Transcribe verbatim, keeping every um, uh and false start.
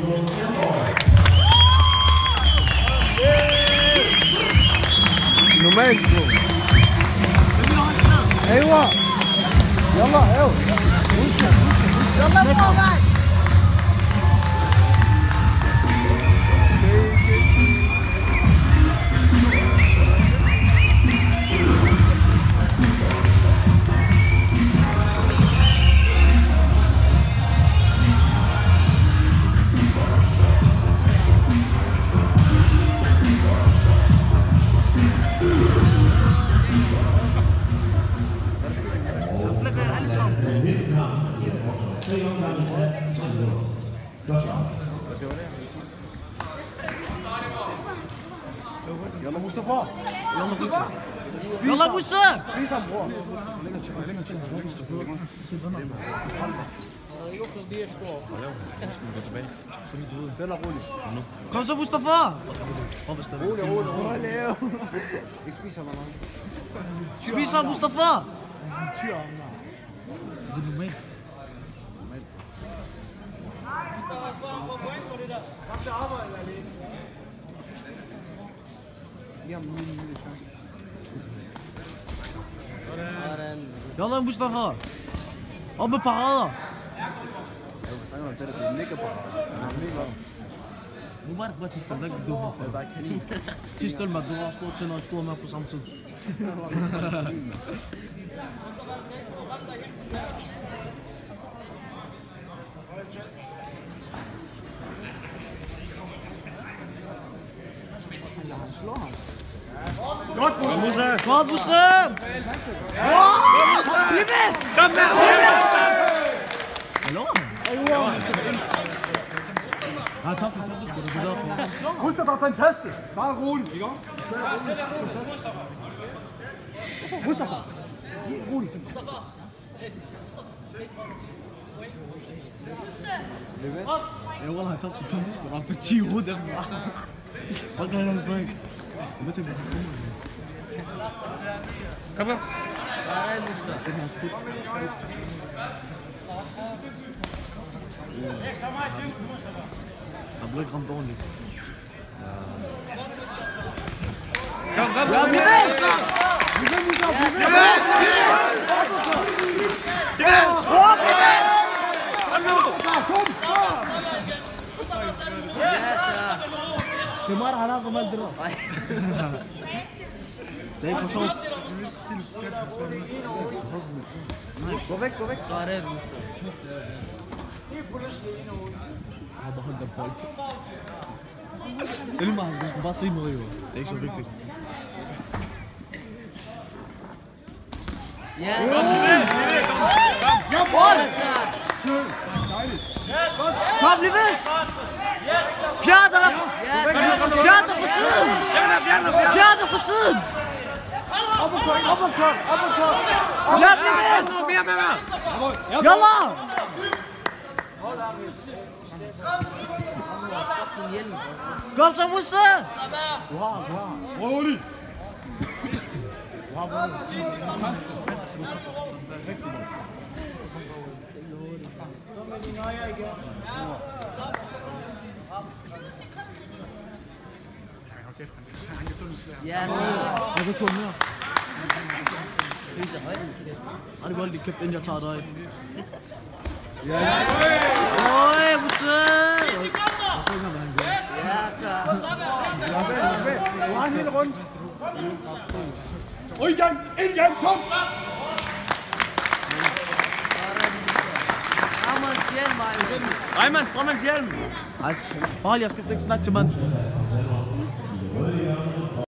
نومينكو ايوه يلا ايوه يلا فوق بعد يلا مصطفى يلا مصطفى يلا بوسه Kom så, Mustafa! Spis så, Mustafa! Det er normalt. يلا مصطفى اب parader Mubarak bare til stedet, ikke dumme. Det er bare kanin. Til stedet, man, du har stor tænder og stor mad på samme tid. Godt, Musse! Godt, Musse! Bliv med! Kom med! Hallo? Ja, tak for toppen, skal du blive derfor. Mustafa, fantastisk! Bare rolig, ikke? Mustafa! Rolig! Jeg والله toppen for toppen, skal du få ti råd efter. Hvad kan jeg sige? Jeg vil til at blive Kom med! Han blev ikke ramt ordentligt. Kom, kom, kom! Ja, bliv ved! Bliv ved, Mustafa! Bliv ved! Bliv ved! Åh, bliv ved! Kom nu! Kom! Det er mig, der har lavet dem alt det der. Det er ikke for sjovt. Gå væk, gå væk! Så er det, Mustafa. Jeg har beholdt dem folk. Det er lige meget, du kan bare se noget jo. Det er ikke så vigtigt. Ja, Ja, bold! Schön! Dejligt! Kom, bliv ved! Fjerde der! Fjerde på siden! Fjerde på siden! Op og kør, op og kør, op og kør! Ja, bliv ved! Mere, mere, mere! Jalla! Kom så, Musse! Rolig! ja, Jeg kan tage mere. det er højden. Ej, det var lige kæft, inden jeg tager dig. Øj, Musse! Ja, tak. Du har en hele rundt! Og igen, en gang, kom! Ramons hjelm, Ejman. Reimann, Frommanns hjelm! Ej, hold, jeg skal ikke snakke til mand.